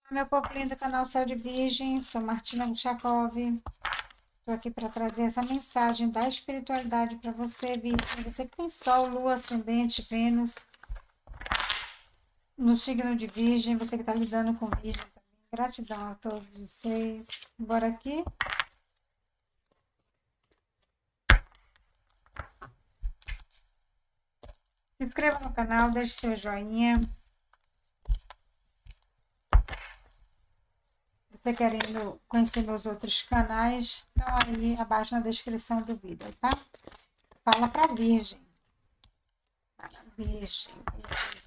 Meu povo lindo do canal Céu de Virgem, sou Martina Guchakov. Estou aqui para trazer essa mensagem da espiritualidade para você, Virgem. Você que tem Sol, Lua, Ascendente, Vênus no signo de Virgem, você que está lidando com Virgem também. Gratidão a todos vocês. Bora aqui. Se inscreva no canal, deixe seu joinha. Você querendo conhecer meus outros canais, estão aí abaixo na descrição do vídeo, tá? Fala para Virgem. Para Virgem, Virgem.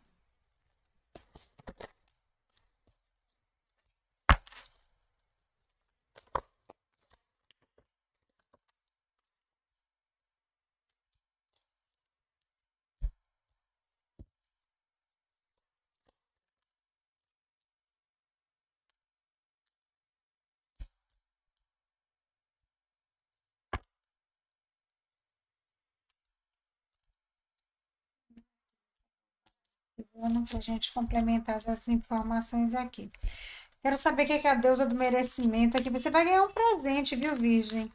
Para a gente complementar essas informações aqui. Quero saber o que é a deusa do merecimento aqui. Você vai ganhar um presente, viu, Virgem?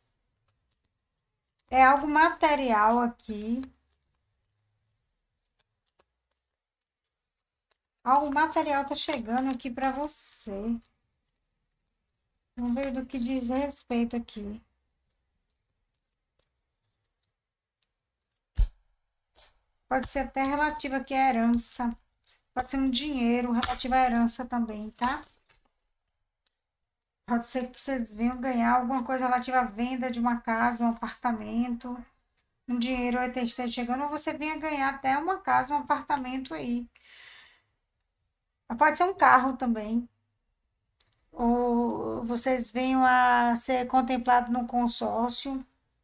É algo material aqui. Algo material tá chegando aqui para você. Vamos ver do que diz respeito aqui. Pode ser até relativo aqui à herança. Pode ser um dinheiro relativo à herança também, tá? Pode ser que vocês venham ganhar alguma coisa relativa à venda de uma casa, um apartamento, um dinheiro vai esteja chegando, ou você venha ganhar até uma casa, um apartamento aí. Pode ser um carro também. Ou vocês venham a ser contemplados num consórcio,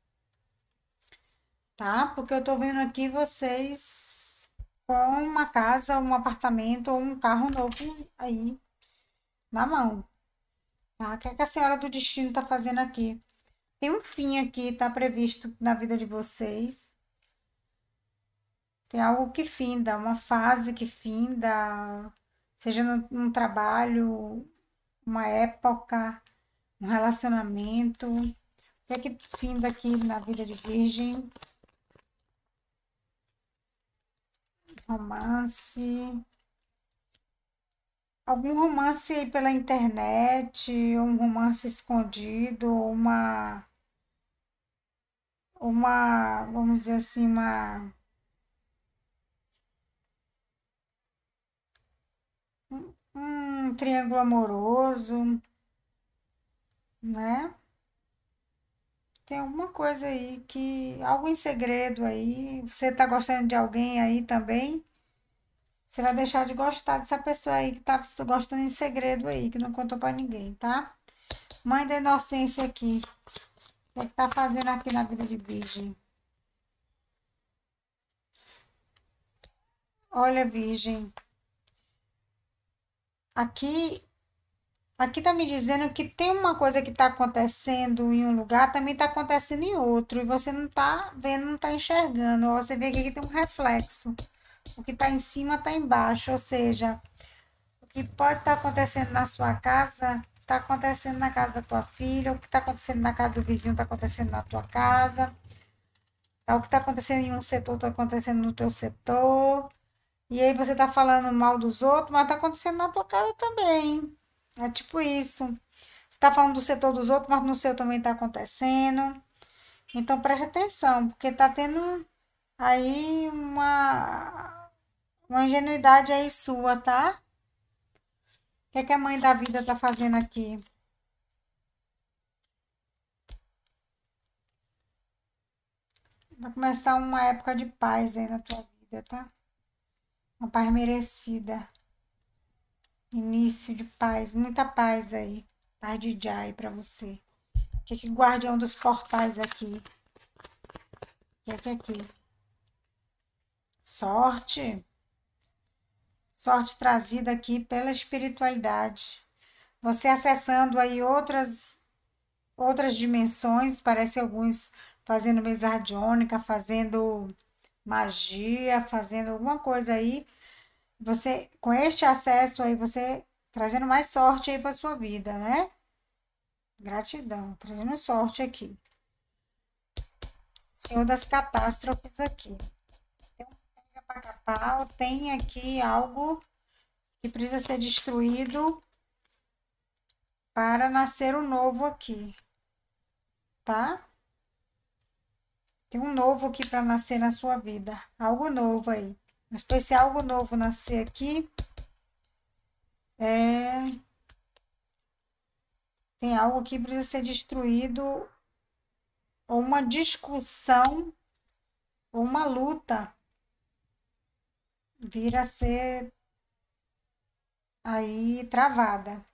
tá? Porque eu tô vendo aqui vocês com uma casa, um apartamento ou um carro novo aí na mão, tá? O que é que a Senhora do Destino tá fazendo aqui? Tem um fim aqui, tá previsto na vida de vocês. Tem algo que finda, uma fase que finda, seja num trabalho, uma época, um relacionamento. O que é que finda aqui na vida de Virgem? Romance. Algum romance aí pela internet, um romance escondido, vamos dizer assim, um triângulo amoroso, né? Tem alguma coisa aí que, algo em segredo aí, você tá gostando de alguém aí também, você vai deixar de gostar dessa pessoa aí que tá gostando em segredo aí, que não contou pra ninguém, tá? Mãe da inocência aqui, o que é que tá fazendo aqui na vida de Virgem? Olha, Virgem, aqui aqui tá me dizendo que tem uma coisa que tá acontecendo em um lugar, também tá acontecendo em outro, e você não tá vendo, não tá enxergando. Ou você vê que aqui tem um reflexo. O que tá em cima tá embaixo, ou seja, o que pode estar acontecendo na sua casa, tá acontecendo na casa da tua filha, o que tá acontecendo na casa do vizinho tá acontecendo na tua casa. Tá, o que tá acontecendo em um setor tá acontecendo no teu setor. E aí você tá falando mal dos outros, mas tá acontecendo na tua casa também. É tipo isso. Você tá falando do setor dos outros, mas no seu também tá acontecendo. Então preste atenção, porque tá tendo aí uma ingenuidade aí sua, tá? O que é que a mãe da vida tá fazendo aqui? Vai começar uma época de paz aí na tua vida, tá? Uma paz merecida. Início de paz, muita paz aí. Paz de Jai pra você. O que é que guardião dos portais aqui? O que é aqui? Sorte. Sorte trazida aqui pela espiritualidade. Você acessando aí outras dimensões, parece alguns fazendo mesa radiônica, fazendo magia, fazendo alguma coisa aí. Você, com este acesso aí, você Trazendo mais sorte aí para sua vida, né? Gratidão, trazendo sorte aqui. Senhor das catástrofes aqui. Tem um pau, tem aqui algo que precisa ser destruído para nascer o novo aqui, tá? Tem um novo aqui para nascer na sua vida, algo novo aí. Mas para esse algo novo nascer aqui, tem algo que precisa ser destruído, ou uma discussão, ou uma luta vir a ser aí travada.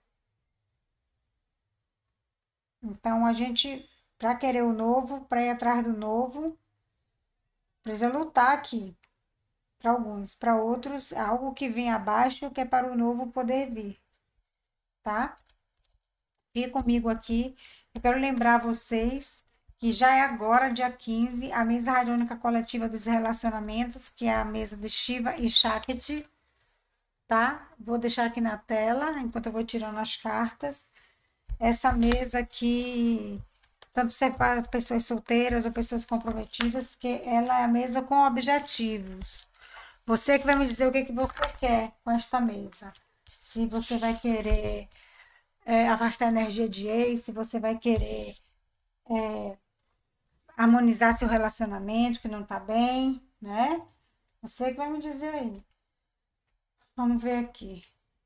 Então a gente, para querer o novo, para ir atrás do novo, precisa lutar aqui. Para alguns, para outros, algo que vem abaixo que é para o novo poder vir, tá? Fique comigo aqui. Eu quero lembrar vocês que já é agora, dia 15, a mesa radiônica coletiva dos relacionamentos, que é a mesa de Shiva e Shakti, tá? Vou deixar aqui na tela, enquanto eu vou tirando as cartas. Essa mesa aqui, tanto ser para pessoas solteiras ou pessoas comprometidas, porque ela é a mesa com objetivos. Você que vai me dizer o que você quer com esta mesa. Se você vai querer afastar a energia de ex, se você vai querer harmonizar seu relacionamento que não tá bem, né? Você que vai me dizer aí. Vamos ver aqui.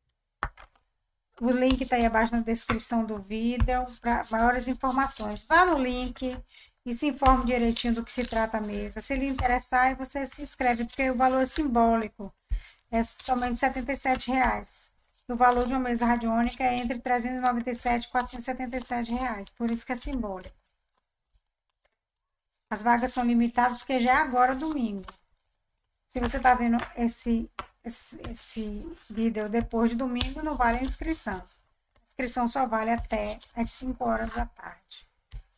O link está aí abaixo na descrição do vídeo para maiores informações. Vá no link e se informe direitinho do que se trata a mesa. Se lhe interessar, você se inscreve, porque o valor é simbólico. É somente R$ 77. O valor de uma mesa radiônica é entre 397 e 477 reais. Por isso que é simbólico. As vagas são limitadas porque já é agora domingo. Se você está vendo esse vídeo depois de domingo, não vale a inscrição. A inscrição só vale até às 5 horas da tarde.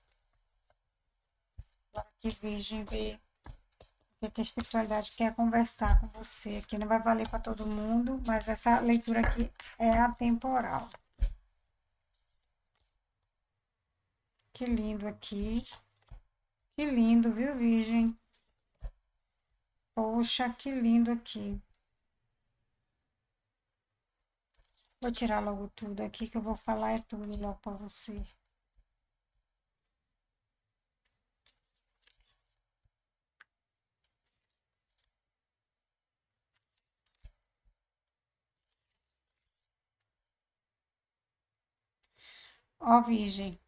Agora que Virgem vê o que a espiritualidade quer conversar com você. Aqui não vai valer para todo mundo, mas essa leitura aqui é atemporal. Que lindo aqui. Que lindo, viu, Virgem? Poxa, que lindo aqui. Vou tirar logo tudo aqui que eu vou falar é tudo logo para você. Ó, Virgem,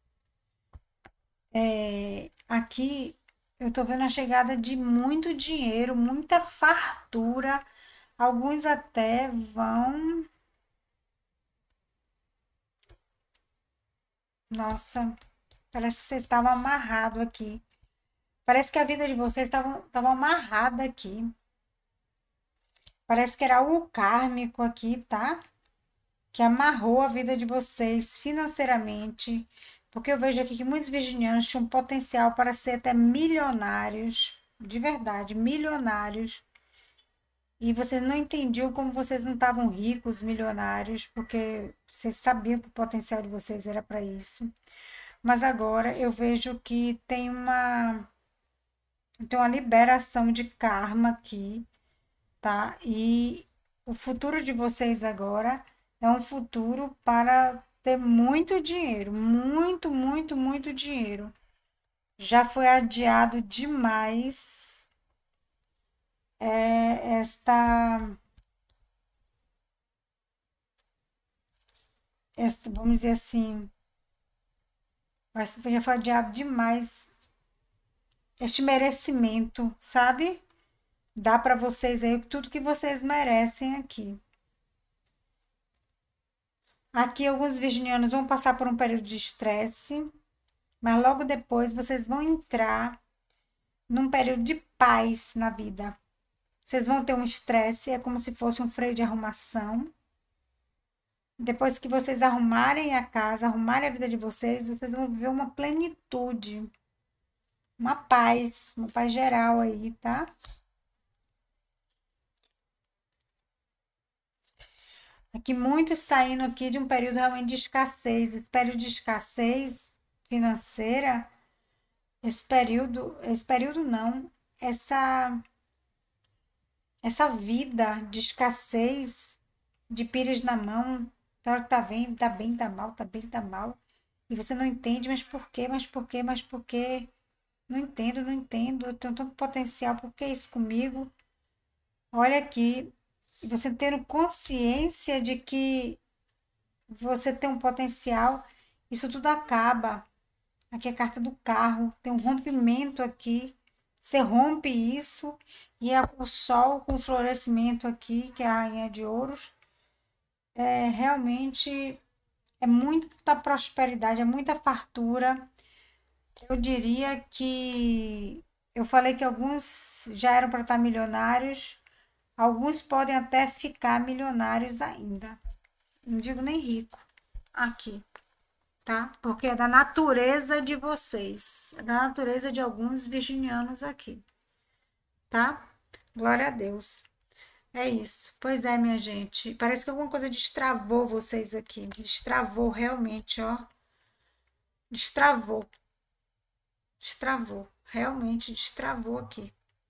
aqui eu tô vendo a chegada de muito dinheiro, muita fartura. Alguns até vão. Nossa, parece que vocês estavam amarrados aqui. Parece que a vida de vocês estava amarrada aqui. Parece que era algo kármico aqui, tá? Que amarrou a vida de vocês financeiramente. Porque eu vejo aqui que muitos virginianos tinham potencial para ser até milionários, de verdade, milionários. E vocês não entendiam como vocês não estavam ricos, milionários, porque vocês sabiam que o potencial de vocês era para isso. Mas agora eu vejo que tem uma liberação de karma aqui, tá? E o futuro de vocês agora é um futuro para ter muito dinheiro, muito, muito, muito dinheiro. Já foi adiado demais vamos dizer assim, mas já foi adiado demais este merecimento, sabe? Dá para vocês aí tudo que vocês merecem aqui. Aqui alguns virginianos vão passar por um período de estresse, mas logo depois vocês vão entrar num período de paz na vida. Vocês vão ter um estresse, é como se fosse um freio de arrumação. Depois que vocês arrumarem a casa, arrumarem a vida de vocês, vocês vão viver uma plenitude, uma paz geral aí, tá? Aqui muitos saindo aqui de um período realmente de escassez. Esse período de escassez financeira, esse período não, essa essa vida de escassez, de pires na mão, na hora que tá vendo, tá bem, tá mal, tá bem, tá mal. E você não entende, mas por quê, mas por quê, mas por quê? Não entendo, não entendo. Eu tenho tanto potencial, por que isso comigo? Olha aqui, você tendo consciência de que você tem um potencial, isso tudo acaba. Aqui é a carta do carro, tem um rompimento aqui. Você rompe isso e é o sol com florescimento aqui, que é a rainha de ouros. É realmente é muita prosperidade, é muita fartura. Eu diria que eu falei que alguns já eram para estar milionários, alguns podem até ficar milionários ainda. Não digo nem rico. Aqui, tá? Porque é da natureza de vocês, é da natureza de alguns virginianos aqui, tá? Glória a Deus. É isso. Pois é, minha gente. Parece que alguma coisa destravou vocês aqui. Destravou realmente, ó. Destravou. Destravou. Realmente destravou aqui.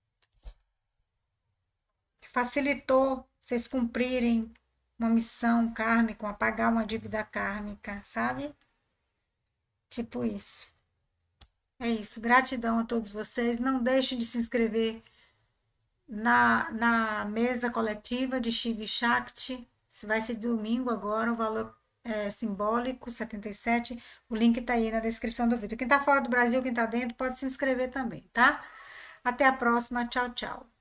Facilitou vocês cumprirem uma missão kármica, apagar uma dívida kármica, sabe? Tipo isso. É isso. Gratidão a todos vocês. Não deixem de se inscrever na mesa coletiva de Shiva Shakti. Vai ser domingo agora, o valor é simbólico, 77. O link tá aí na descrição do vídeo. Quem tá fora do Brasil, quem tá dentro, pode se inscrever também, tá? Até a próxima. Tchau, tchau.